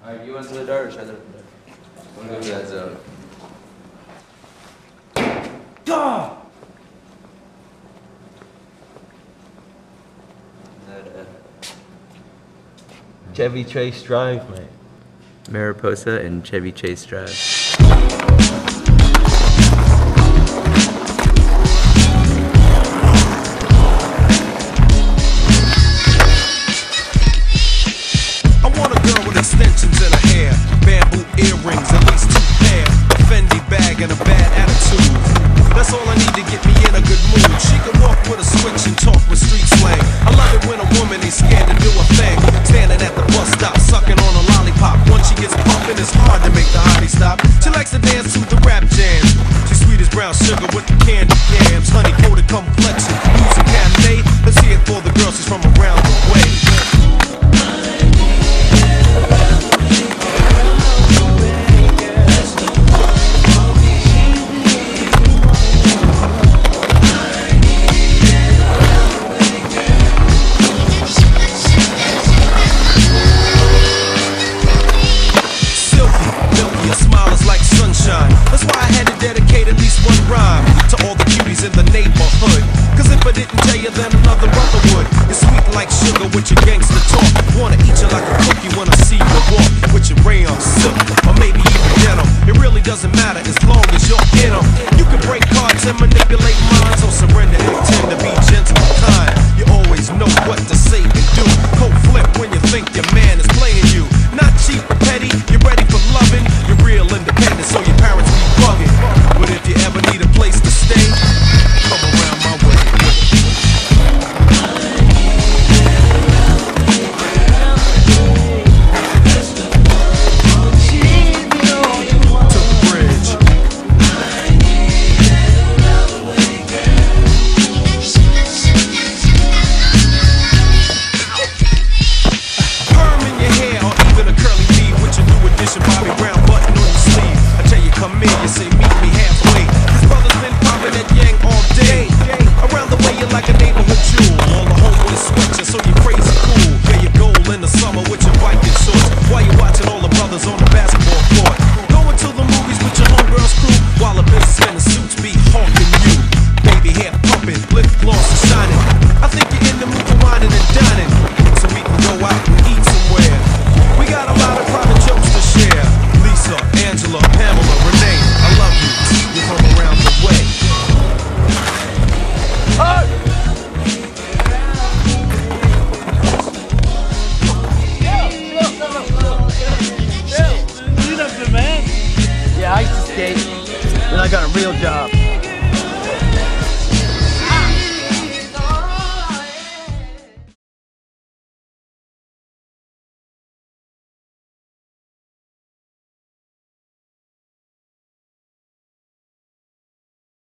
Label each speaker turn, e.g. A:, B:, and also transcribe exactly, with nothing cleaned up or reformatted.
A: Alright, you want to the dart or should I do it? I'm going to that zone. Gah!
B: Chevy Chase Drive, mate.
A: Mariposa and Chevy Chase Drive.
C: Extensions in her hair, bamboo earrings, at least two pair, a Fendi bag and a bad attitude. That's all I need to get me in a good mood. She can walk with a switch and talk with street slang. I love it when a woman ain't scared to do a thing. Standing at the bus stop, sucking on a lollipop. Once she gets pumping, it's hard to make the hottie stop. She likes to dance to the rap jams. She's sweet as brown sugar with the candy yams. Honey coated complexion, music cafe. Let's hear it for the girls who's from around the way. That's why I had to dedicate at least one rhyme to all the cuties in the neighborhood. Cause if I didn't tell you, then another brother would. You're sweet like sugar with your gangster talk. Wanna eat you like a cookie when I see you walk with your rayon silk, or maybe even denim. It really doesn't matter as long as you're in them. You can break hearts and manipulate minds, or surrender and tend to be gentle and kind. You always know what to say and do. Cold flip when you think your man is playing you. Not cheap or petty, you're ready for loving. You're real independent, so your parents be bugging. But if you ever need a place to stay, come around my way. To the bridge. Perm in your hair, or even a curly weave with your new edition Bobby Brown button on your sleeve. I tell you, come in, you say meet me halfway. These brothers been popping that yang all day. Around the way, you're like a neighborhood jewel. All the homeboys sweat you, so you're crazy cool. Yeah, you goal in the summer with your Viking shorts, while you're watching all the brothers on the basketball court. Going to the movies with your homegirls crew, while the businessmen in suits be hawking you. Baby hair pumping, lip gloss is shining. I think you're in the mood for whining and dining, so we can go out and eat somewhere. We got a lot of private jokes to share. Lisa, Angela, Pamela, Renee, I love you. You're from around the way. Hey!
D: Yeah, I used to skate, and I got a real job.